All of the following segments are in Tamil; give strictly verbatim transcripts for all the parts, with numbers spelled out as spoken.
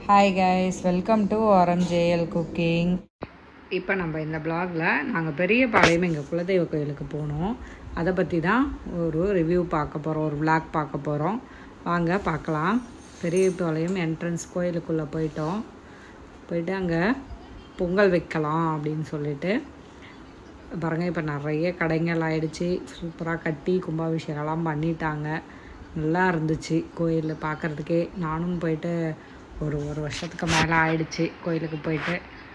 Hi guys, welcome to R M J L Cooking. இப்போ நம்ம இந்த vlogல நாங்க பெரியபாளையம் எங்க குலதெய்வ கோயிலுக்கு போனோம். அத பத்தி தான் ஒரு ரிவ்யூ பார்க்க போறோம், ஒரு vlog பார்க்க போறோம். வாங்க பார்க்கலாம். பெரியபாளையம் என்ட்ரன்ஸ் கோயிலுக்குள்ள போய்ட்டோம். போய்ட்டு அங்க பொங்கல் வைக்கலாம் அப்படினு சொல்லிட்டு பாருங்க இப்ப நிறைய கடைகள் ஆயிடுச்சு. சூப்பரா கட்டி கும்பாபிஷேகம்லாம் பண்ணிட்டாங்க. நல்லா இருந்துச்சு கோயில்ல பார்க்கிறதுக்கே. நானும் போய்ட்டு ஒரு ஒரு வருஷத்துக்கு மேல ஆயிடுச்சு கோயிலுக்கு போய்ட்டு.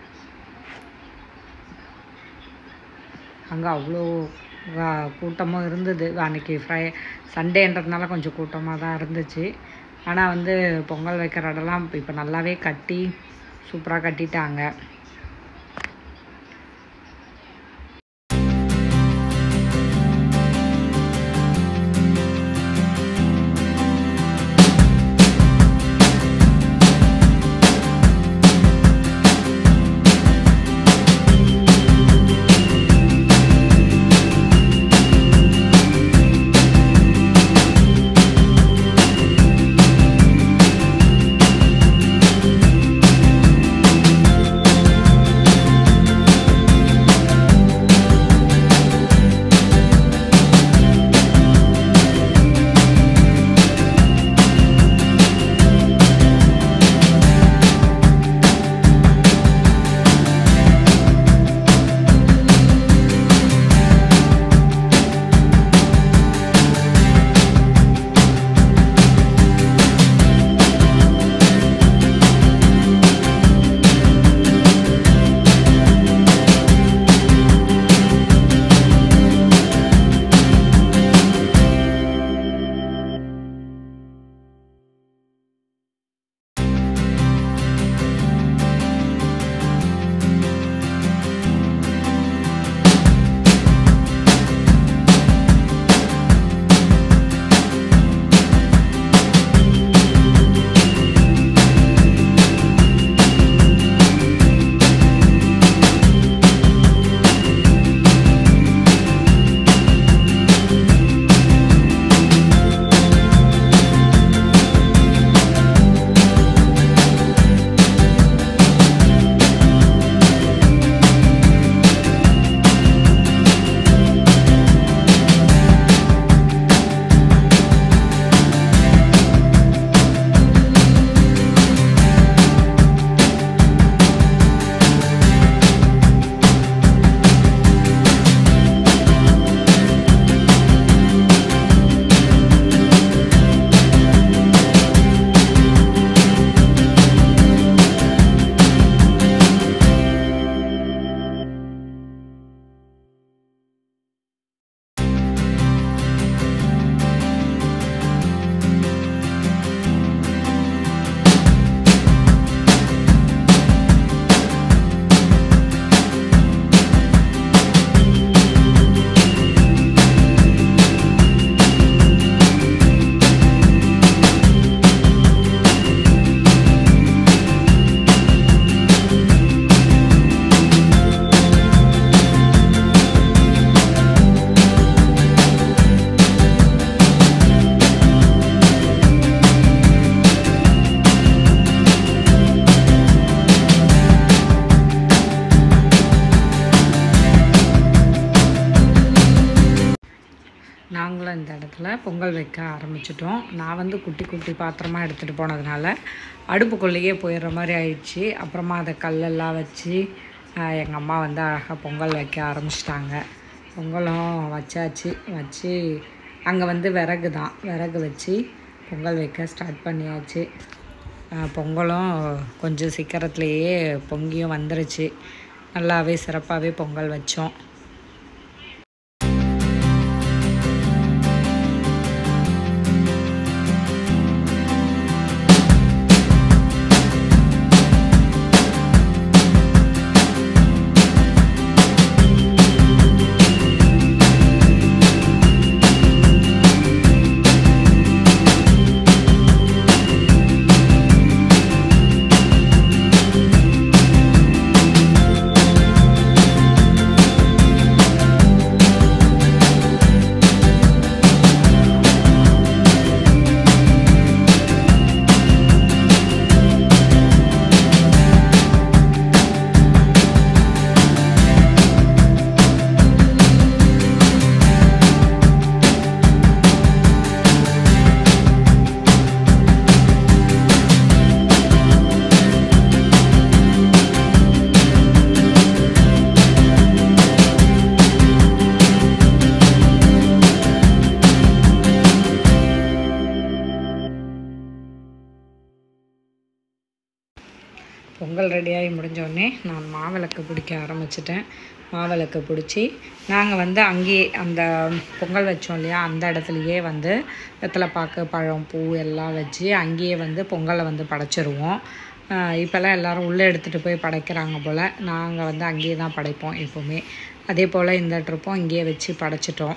அங்க அவ்ளோ கூட்டமா இருந்தது. அன்னைக்கு ஃப்ரை சண்டேன்றதுனால கொஞ்சம் கூட்டமா தான் இருந்துச்சு. ஆனா வந்து பொங்கல் வைக்கிற இடம்லாம் இப்ப நல்லாவே கட்டி சூப்பரா கட்டிட்டாங்க. நாங்களும் இந்த இடத்துல பொங்கல் வைக்க ஆரம்பிச்சிட்டோம். நான் வந்து குட்டி குட்டி பாத்திரமா எடுத்துட்டு போனதுனால அடுப்புக்குள்ளேயே போயிடுற மாதிரி ஆயிடுச்சு. அப்புறமா அதை கல்லெல்லாம் வச்சு எங்கள் அம்மா வந்து அழகாக பொங்கல் வைக்க ஆரம்பிச்சிட்டாங்க. பொங்கலும் வச்சாச்சு. வச்சு அங்கே வந்து விறகு தான் விறகு வச்சு பொங்கல் வைக்க ஸ்டார்ட் பண்ணியாச்சு. பொங்கலும் கொஞ்சம் சீக்கிரத்துலேயே பொங்கியும் வந்துருச்சு. நல்லாவே சிறப்பாகவே பொங்கல் வச்சோம். பொங்கல் ரெடியாகி முடிஞ்சோடனே நான் மாவிளக்கு பிடிக்க ஆரம்பிச்சிட்டேன். மாவிளக்கு பிடிச்சி நாங்கள் வந்து அங்கேயே அந்த பொங்கல் வச்சோம் இல்லையா, அந்த இடத்துலையே வந்து வெத்தலைப்பாக்கு பழம் பூ எல்லாம் வச்சு அங்கேயே வந்து பொங்கலை வந்து படைச்சிருவோம். இப்போல்லாம் எல்லோரும் உள்ளே எடுத்துகிட்டு போய் படைக்கிறாங்க போல். நாங்கள் வந்து அங்கேயே தான் படைப்போம் எப்போவுமே. அதே போல் இந்த ட்ரிப்பும் இங்கேயே வச்சு படைச்சிட்டோம்.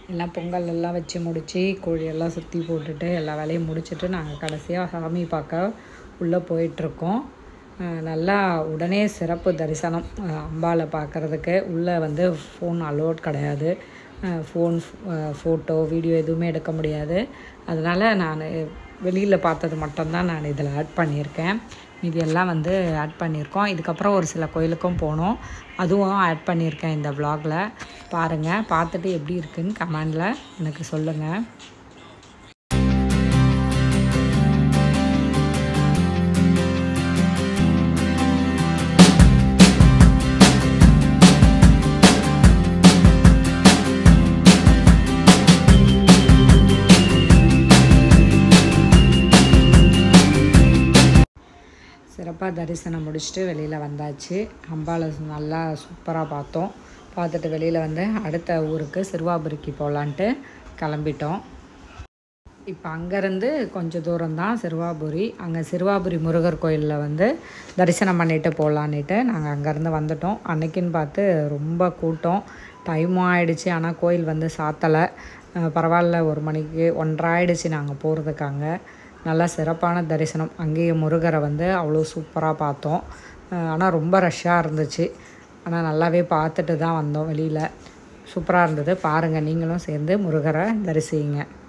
எல்லாம் பொங்கல் எல்லாம் வச்சு முடித்து கோழியெல்லாம் சுற்றி போட்டுட்டு எல்லா வேலையும் முடிச்சுட்டு நாங்கள் கடைசியாக சாமி பார்க்க உள்ளே போயிட்டுருக்கோம். நல்லா உடனே சிறப்பு தரிசனம் அம்பாவை பார்க்குறதுக்கு. உள்ளே வந்து ஃபோன் அலோட் கிடையாது, ஃபோன் ஃபோட்டோ வீடியோ எதுவுமே எடுக்க முடியாது. அதனால் நான் வெளியில் பார்த்தது மட்டும்தான் நான் இதில் ஆட் பண்ணியிருக்கேன். இது எல்லாம் வந்து ஆட் பண்ணியிருக்கோம். இதுக்கப்புறம் ஒரு சில கோயிலுக்கும் போனோம், அதுவும் ஆட் பண்ணியிருக்கேன் இந்த வ்ளாகில். பாருங்கள், பார்த்துட்டு எப்படி இருக்குன்னு கமெண்டில் எனக்கு சொல்லுங்கள். சிறப்பாக தரிசனம் முடிச்சுட்டு வெளியில் வந்தாச்சு. அம்பாவை நல்லா சூப்பராக பார்த்தோம். பார்த்துட்டு வெளியில் வந்து அடுத்த ஊருக்கு சிறுவாபுரிக்கு போகலான்ட்டு கிளம்பிட்டோம். இப்போ அங்கேருந்து கொஞ்சம் தூரம்தான் சிறுவாபுரி. அங்கே சிறுவாபுரி முருகர் கோயிலில் வந்து தரிசனம் பண்ணிவிட்டு போகலான்ட்டு நாங்கள் அங்கேருந்து வந்துட்டோம். அன்றைக்கின்னு பார்த்து ரொம்ப கூட்டம், டைமும் ஆகிடுச்சு. ஆனால் கோயில் வந்து சாத்தலை. பரவாயில்ல, ஒரு மணிக்கு ஒன்றரை ஆகிடுச்சு நாங்கள் போகிறதுக்கு. அங்கே நல்லா சிறப்பான தரிசனம். அங்கேயும் முருகரை வந்து அவ்வளோ சூப்பராக பார்த்தோம். ஆனால் ரொம்ப ரஷ்ஷாக இருந்துச்சு. ஆனால் நல்லாவே பார்த்துட்டு தான் வந்தோம் வெளியில். சூப்பராக இருந்தது. பாருங்கள், நீங்களும் சேர்ந்து முருகரை தரிசிங்க.